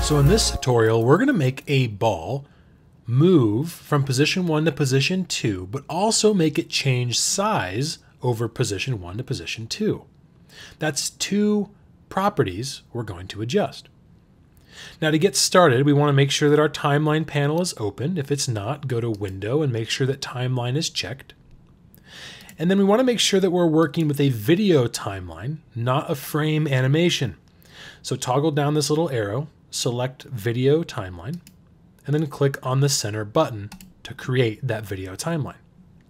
So in this tutorial, we're going to make a ball move from position 1 to position 2, but also make it change size over position 1 to position 2. That's two properties we're going to adjust. Now to get started, we want to make sure that our timeline panel is open. If it's not, go to Window and make sure that timeline is checked. And then we want to make sure that we're working with a video timeline, not a frame animation. So toggle down this little arrow, select Video Timeline, and then click on the center button to create that video timeline.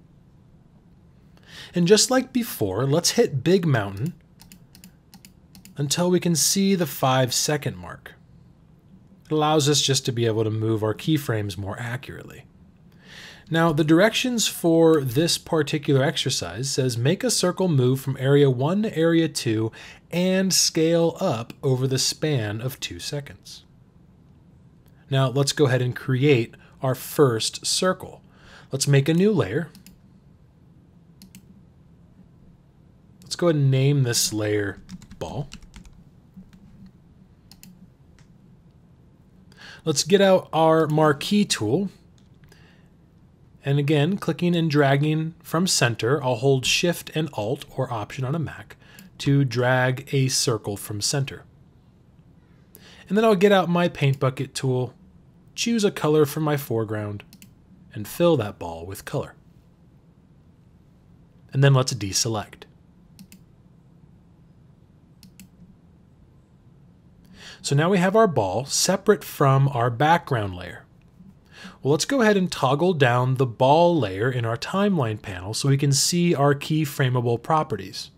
And just like before, let's hit Big Mountain until we can see the 5-second mark. It allows us just to be able to move our keyframes more accurately. Now, the directions for this particular exercise says make a circle move from area 1 to area 2 and scale up over the span of 2 seconds. Now, let's go ahead and create our first circle. Let's make a new layer. Let's go ahead and name this layer Ball. Let's get out our marquee tool. And again, clicking and dragging from center, I'll hold Shift and Alt or Option on a Mac to drag a circle from center. And then I'll get out my paint bucket tool, choose a color for my foreground, and fill that ball with color. And then let's deselect. So now we have our ball separate from our background layer. Well, let's go ahead and toggle down the ball layer in our timeline panel so we can see our keyframeable properties.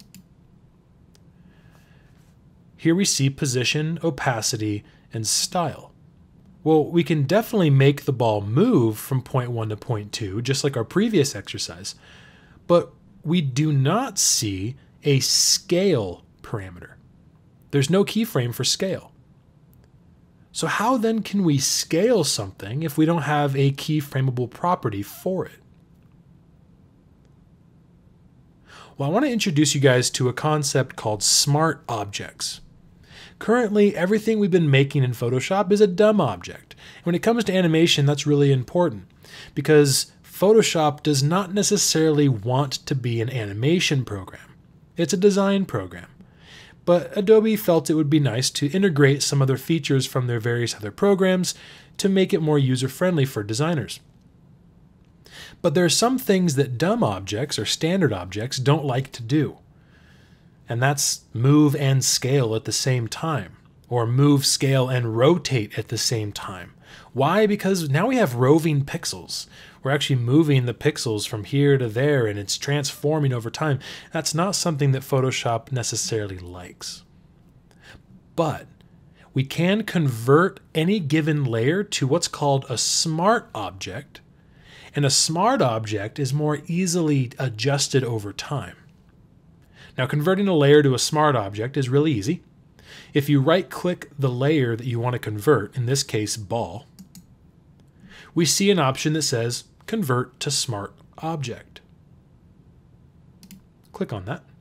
Here we see position, opacity, and style. Well, we can definitely make the ball move from point 1 to point 2, just like our previous exercise, but we do not see a scale parameter. There's no keyframe for scale. So how then can we scale something if we don't have a keyframeable property for it? Well, I want to introduce you guys to a concept called smart objects. Currently, everything we've been making in Photoshop is a dumb object. And when it comes to animation, that's really important because Photoshop does not necessarily want to be an animation program. It's a design program. But Adobe felt it would be nice to integrate some other features from their various other programs to make it more user-friendly for designers. But there are some things that dumb objects or standard objects don't like to do. And that's move and scale at the same time, or move, scale, and rotate at the same time. Why? Because now we have roving pixels. We're actually moving the pixels from here to there and it's transforming over time. That's not something that Photoshop necessarily likes. But we can convert any given layer to what's called a smart object, and a smart object is more easily adjusted over time. Now, converting a layer to a smart object is really easy. If you right-click the layer that you want to convert, in this case ball, we see an option that says Convert to Smart Object. Click on that.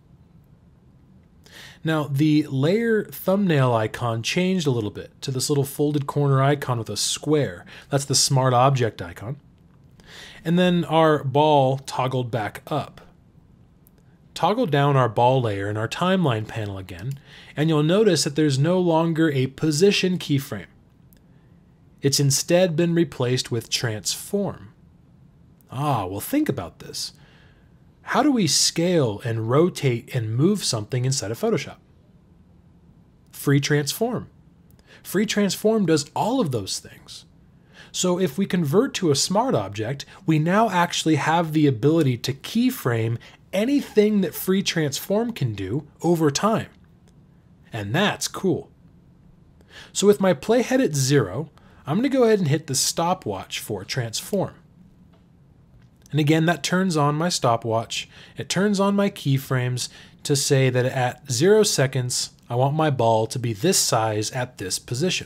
Now, the layer thumbnail icon changed a little bit to this little folded corner icon with a square. That's the Smart Object icon. And then our ball toggled back up. Toggle down our ball layer in our timeline panel again, and you'll notice that there's no longer a position keyframe. It's instead been replaced with transform. Well, think about this. How do we scale and rotate and move something inside of Photoshop? Free transform. Free transform does all of those things. So if we convert to a smart object, we now actually have the ability to keyframe anything that free transform can do over time. And that's cool. So with my playhead at 0, I'm going to go ahead and hit the stopwatch for transform. And again, that turns on my stopwatch. It turns on my keyframes to say that at 0 seconds, I want my ball to be this size at this position.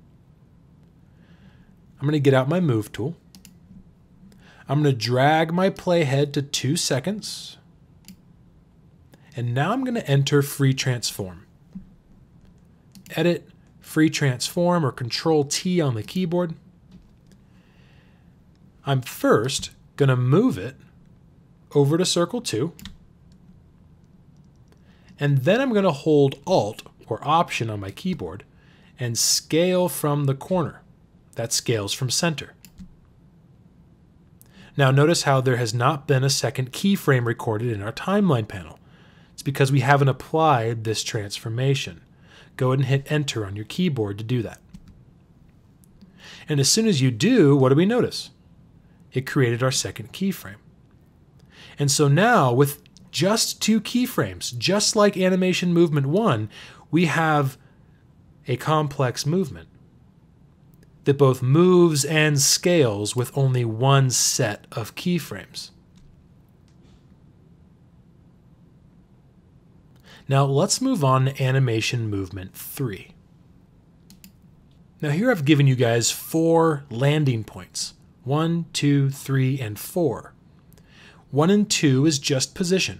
I'm going to get out my move tool. I'm going to drag my playhead to 2 seconds. And now I'm going to enter free transform. Edit, free transform or Control T on the keyboard. I'm first going to move it over to circle 2. And then I'm going to hold Alt or Option on my keyboard and scale from the corner. That scales from center. Now notice how there has not been a second keyframe recorded in our timeline panel. It's because we haven't applied this transformation. Go ahead and hit Enter on your keyboard to do that. And as soon as you do, what do we notice? It created our second keyframe. And so now with just 2 keyframes, just like animation movement 1, we have a complex movement that both moves and scales with only 1 set of keyframes. Now let's move on to animation movement 3. Now here I've given you guys 4 landing points. 1, 2, 3, and 4. 1 and 2 is just position.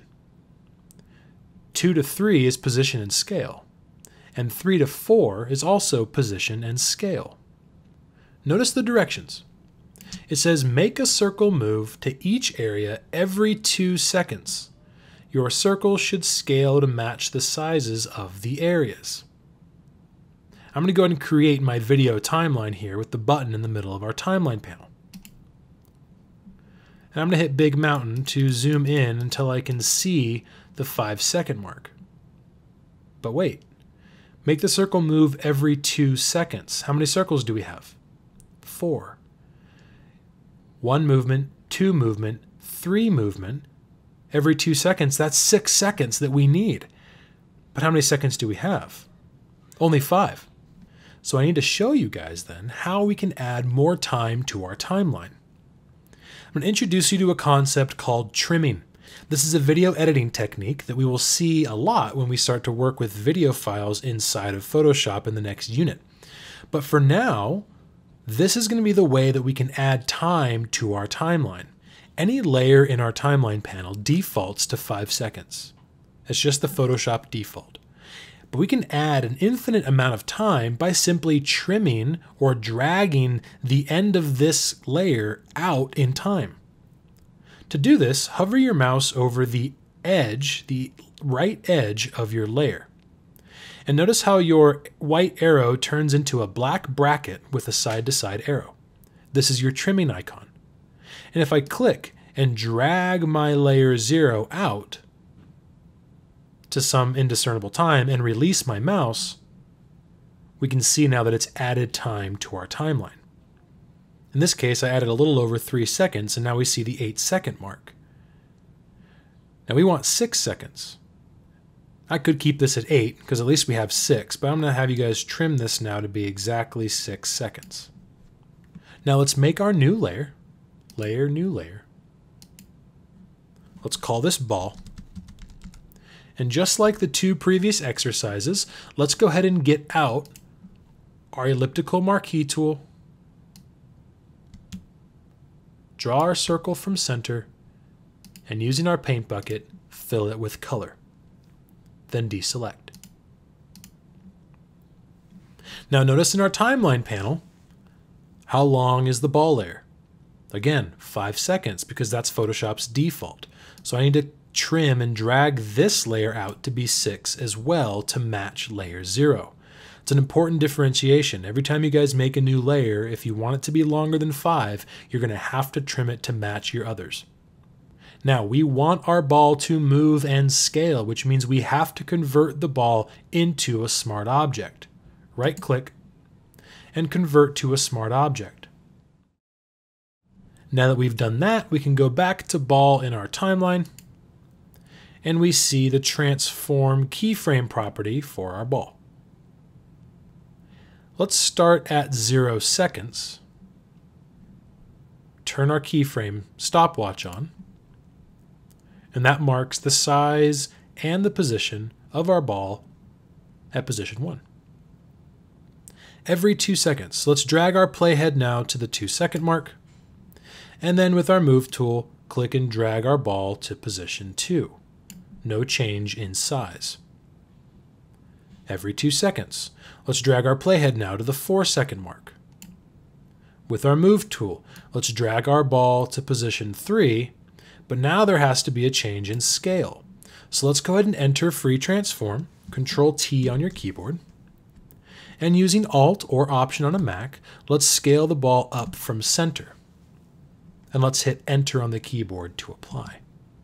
2 to 3 is position and scale. And 3 to 4 is also position and scale. Notice the directions. It says make a circle move to each area every 2 seconds. Your circle should scale to match the sizes of the areas. I'm going to go ahead and create my video timeline here with the button in the middle of our timeline panel. And I'm going to hit Big Mountain to zoom in until I can see the 5-second mark. But wait, make the circle move every 2 seconds. How many circles do we have? 4. 1 movement, 2 movement, 3 movement. Every 2 seconds, that's 6 seconds that we need. But how many seconds do we have? Only 5. So I need to show you guys then how we can add more time to our timeline. I'm going to introduce you to a concept called trimming. This is a video editing technique that we will see a lot when we start to work with video files inside of Photoshop in the next unit. But for now, this is going to be the way that we can add time to our timeline. Any layer in our timeline panel defaults to 5 seconds. It's just the Photoshop default. But we can add an infinite amount of time by simply trimming or dragging the end of this layer out in time. To do this, hover your mouse over the edge, the right edge of your layer. And notice how your white arrow turns into a black bracket with a side-to-side arrow. This is your trimming icon. And if I click and drag my layer 0 out to some indiscernible time and release my mouse, we can see now that it's added time to our timeline. In this case, I added a little over 3 seconds, and now we see the 8-second mark. Now we want 6 seconds. I could keep this at 8, because at least we have 6, but I'm going to have you guys trim this now to be exactly 6 seconds. Now let's make our new layer. Layer, new layer. Let's call this ball. And just like the 2 previous exercises, let's go ahead and get out our elliptical marquee tool, draw our circle from center, and using our paint bucket, fill it with color. Then deselect. Now notice in our timeline panel, how long is the ball layer? Again, 5 seconds, because that's Photoshop's default. So I need to trim and drag this layer out to be 6 as well to match layer 0. It's an important differentiation. Every time you guys make a new layer, if you want it to be longer than 5, you're going to have to trim it to match your others. Now, we want our ball to move and scale, which means we have to convert the ball into a smart object. Right-click and convert to a smart object. Now that we've done that, we can go back to ball in our timeline, and we see the transform keyframe property for our ball. Let's start at 0 seconds, turn our keyframe stopwatch on, and that marks the size and the position of our ball at position 1. Every 2 seconds, let's drag our playhead now to the 2-second mark, and then with our move tool, click and drag our ball to position 2. No change in size. every 2 seconds. Let's drag our playhead now to the 4-second mark. With our move tool, let's drag our ball to position 3, but now there has to be a change in scale. So let's go ahead and enter free transform, Control T on your keyboard, and using Alt or Option on a Mac, let's scale the ball up from center. And let's hit Enter on the keyboard to apply.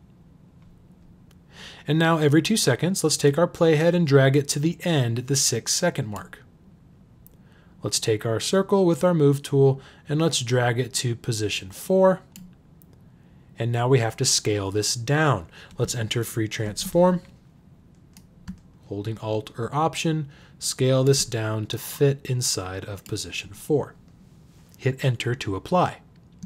And now every 2 seconds, let's take our playhead and drag it to the end at the 6-second mark. Let's take our circle with our move tool and let's drag it to position 4. And now we have to scale this down. Let's enter free transform, holding Alt or Option, scale this down to fit inside of position 4. Hit Enter to apply.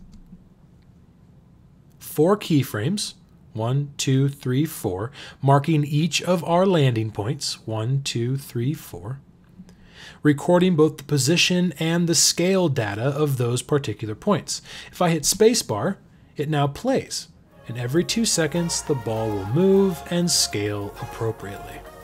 4 keyframes, 1, 2, 3, 4, marking each of our landing points, 1, 2, 3, 4, recording both the position and the scale data of those particular points. If I hit spacebar, it now plays, and every 2 seconds the ball will move and scale appropriately.